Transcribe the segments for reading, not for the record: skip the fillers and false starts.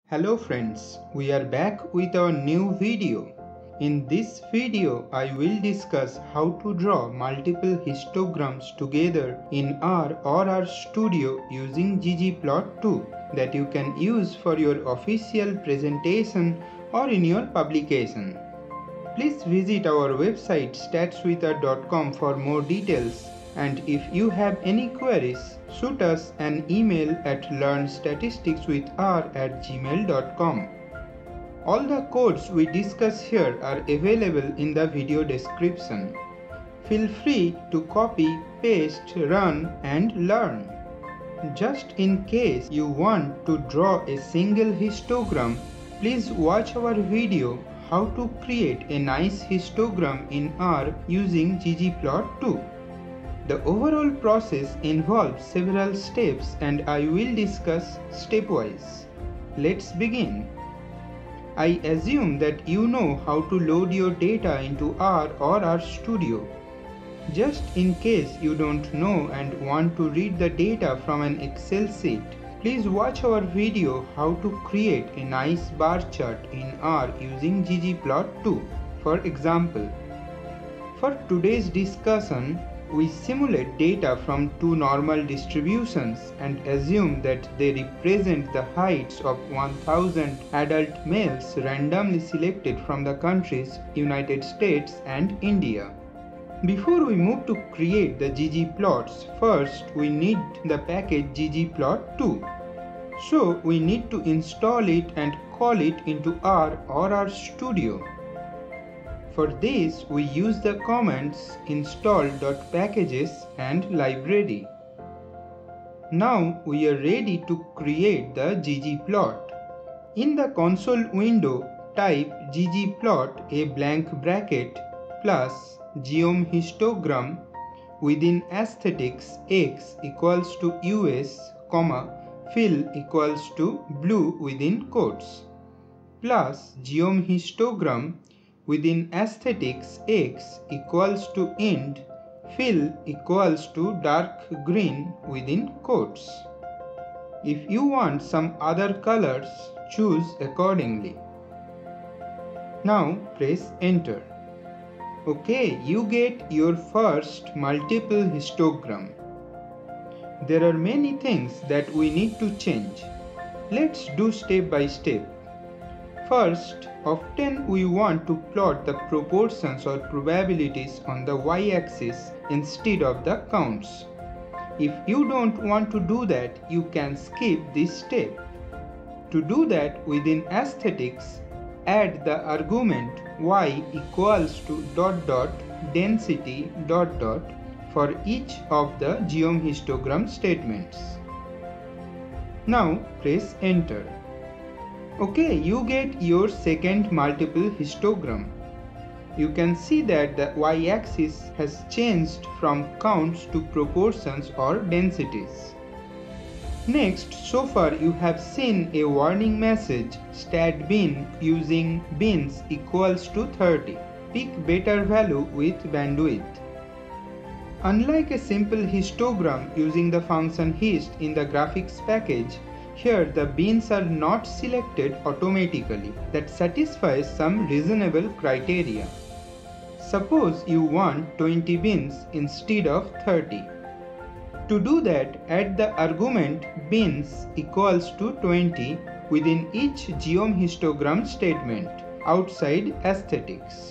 Hello friends, we are back with our new video. In this video, I will discuss how to draw multiple histograms together in R or R Studio using ggplot2 that you can use for your official presentation or in your publication. Please visit our website statswithr.com for more details, and if you have any queries, shoot us an email at learnstatisticswithr@gmail.com. All the codes we discuss here are available in the video description. Feel free to copy, paste, run and learn. Just in case you want to draw a single histogram, please watch our video how to create a nice histogram in R using ggplot2. The overall process involves several steps and I will discuss stepwise. Let's begin. I assume that you know how to load your data into R or R Studio. Just in case you don't know and want to read the data from an Excel sheet, please watch our video how to create a nice bar chart in R using ggplot2. For example, for today's discussion, we simulate data from two normal distributions and assume that they represent the heights of 1000 adult males randomly selected from the countries United States and India. Before we move to create the ggplots, first we need the package ggplot2. So we need to install it and call it into R or R Studio. For this, we use the commands install.packages and library. Now we are ready to create the ggplot. In the console window, type ggplot a blank bracket plus geom histogram within aesthetics x equals to US, fill equals to blue within quotes plus geom histogram within aesthetics x equals to int, fill equals to dark green within quotes. If you want some other colors, choose accordingly. Now press enter. Okay, you get your first multiple histogram. There are many things that we need to change. Let's do step by step. First, often we want to plot the proportions or probabilities on the y-axis instead of the counts. If you don't want to do that, you can skip this step. To do that, within aesthetics, add the argument y equals to ... density ... for each of the geom histogram statements. Now press enter. Okay, you get your second multiple histogram. You can see that the y-axis has changed from counts to proportions or densities. Next, so far you have seen a warning message StatBin using bins equals to 30. Pick better value with bandwidth. Unlike a simple histogram using the function hist in the graphics package, here the bins are not selected automatically. That satisfies some reasonable criteria. Suppose you want 20 bins instead of 30. To do that, add the argument bins equals to 20 within each geom histogram statement outside aesthetics.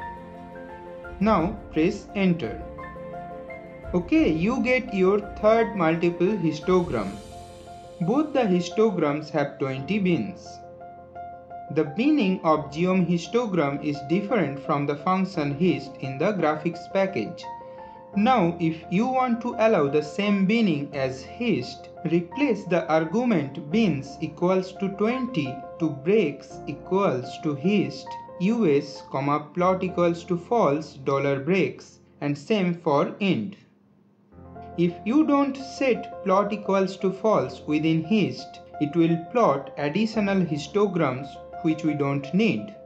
Now press enter. Okay, you get your third multiple histogram. Both the histograms have 20 bins. The binning of geom histogram is different from the function hist in the graphics package. Now, if you want to allow the same binning as hist, replace the argument bins equals to 20 to breaks equals to hist, US, plot equals to false, $breaks, and same for int. If you don't set plot equals to false within hist, it will plot additional histograms which we don't need.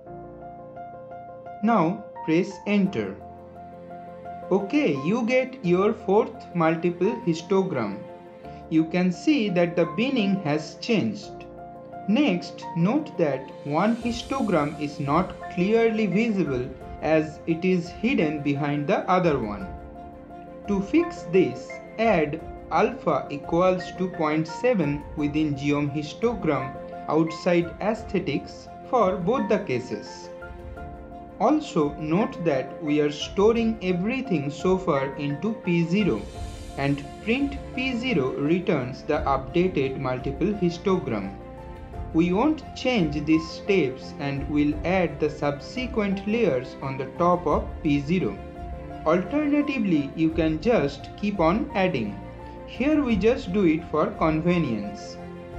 Now press enter. Okay, you get your fourth multiple histogram. You can see that the binning has changed. Next, note that one histogram is not clearly visible as it is hidden behind the other one. To fix this, add alpha equals to 0.7 within geom histogram outside aesthetics for both the cases. Also note that we are storing everything so far into P0 and print P0 returns the updated multiple histogram. We won't change these steps and will add the subsequent layers on the top of P0. Alternatively, you can just keep on adding. Here we just do it for convenience.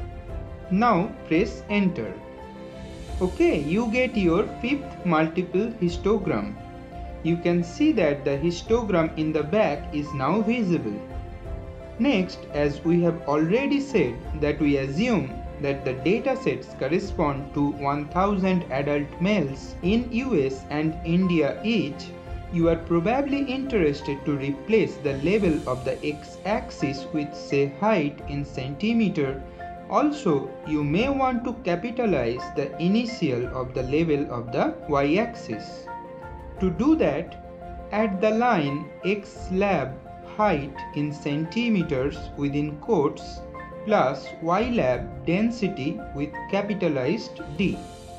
Now press enter. Okay, you get your fifth multiple histogram. You can see that the histogram in the back is now visible. Next, as we have already said that we assume that the datasets correspond to 1000 adult males in US and India each, you are probably interested to replace the label of the x-axis with say height in centimeter. Also, you may want to capitalize the initial of the label of the y-axis. To do that, add the line xlab height in centimeters within quotes plus ylab density with capitalized D.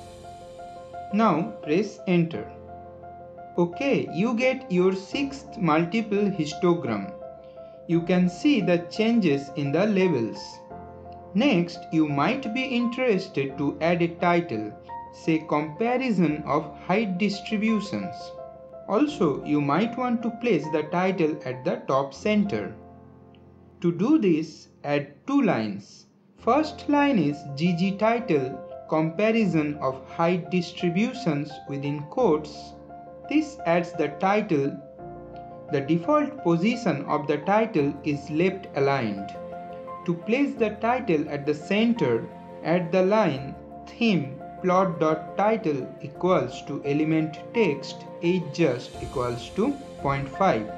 Now press enter. Okay, you get your sixth multiple histogram. You can see the changes in the labels. Next, you might be interested to add a title, say comparison of height distributions. Also, you might want to place the title at the top center. To do this, add two lines. First line is GG title, comparison of height distributions within quotes. This adds the title. The default position of the title is left aligned. To place the title at the center, add the line theme plot.title equals to element text age just equals to 0.5.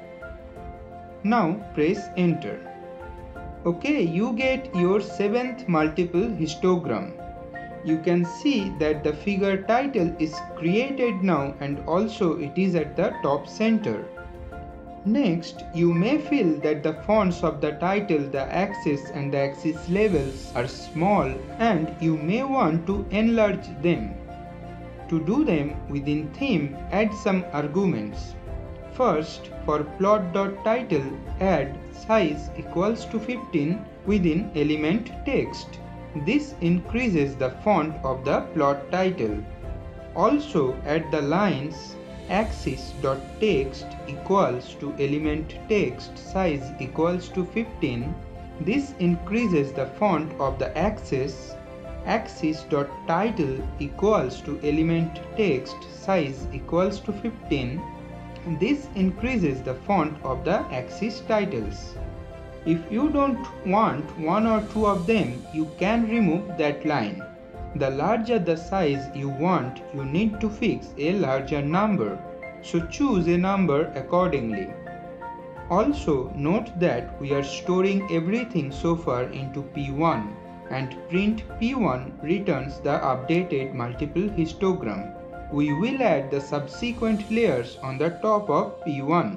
Now press enter. Okay, you get your seventh multiple histogram. You can see that the figure title is created now and also it is at the top center. Next, you may feel that the fonts of the title, the axis and the axis labels are small and you may want to enlarge them. To do them within theme, add some arguments. First, for plot.title, add size equals to 15 within element text. This increases the font of the plot title. Also, add the lines axis.text equals to element text size equals to 15. This increases the font of the axis. Axis.title equals to element text size equals to 15. This increases the font of the axis titles. If you don't want one or two of them, you can remove that line. The larger the size you want, you need to fix a larger number. So choose a number accordingly. Also note that we are storing everything so far into P1 and print P1 returns the updated multiple histogram. We will add the subsequent layers on the top of P1.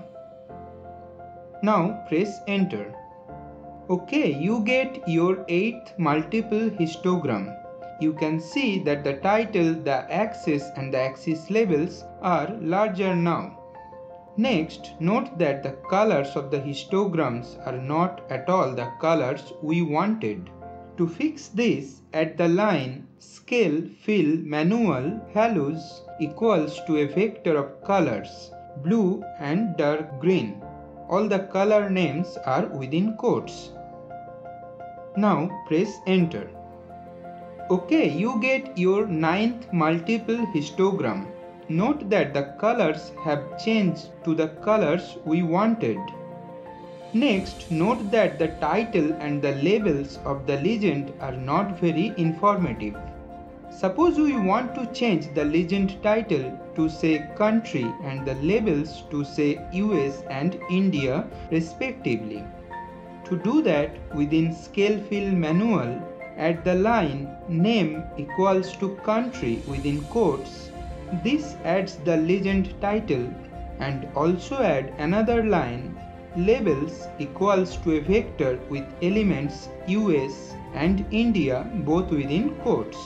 Now press enter. Okay, you get your 8th multiple histogram. You can see that the title, the axis and the axis labels are larger now. Next, note that the colors of the histograms are not at all the colors we wanted. To fix this, add the line scale fill manual halos equals to a vector of colors blue and dark green. All the color names are within quotes. Now press enter. Okay, you get your 9th multiple histogram. Note that the colors have changed to the colors we wanted. Next, note that the title and the labels of the legend are not very informative. Suppose we want to change the legend title to say country and the labels to say US and India respectively. To do that, within scale fill manual, add the line name equals to country within quotes. This adds the legend title, and also add another line labels equals to a vector with elements US and India both within quotes.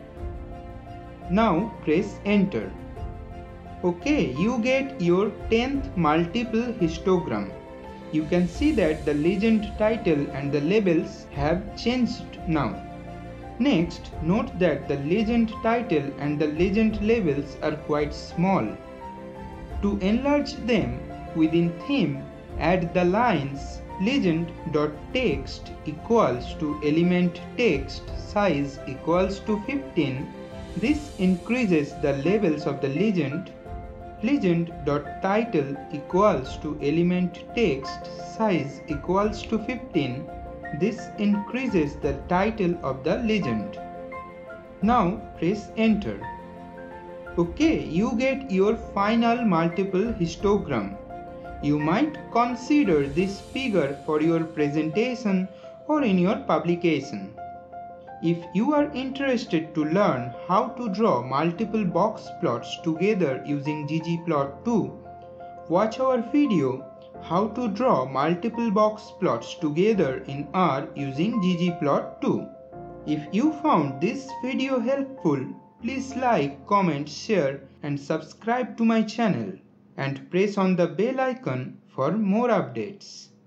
Now press enter. Okay, you get your 10th multiple histogram. You can see that the legend title and the labels have changed now. Next, note that the legend title and the legend labels are quite small. To enlarge them, within theme, add the lines legend.text equals to element text size equals to 15. This increases the labels of the legend. Legend.title equals to element text size equals to 15. This increases the title of the legend. Now press enter. Okay, you get your final multiple histogram. You might consider this figure for your presentation or in your publication. If you are interested to learn how to draw multiple box plots together using ggplot2, watch our video how to draw multiple box plots together in R using ggplot2. If you found this video helpful, please like, comment, share and subscribe to my channel and press on the bell icon for more updates.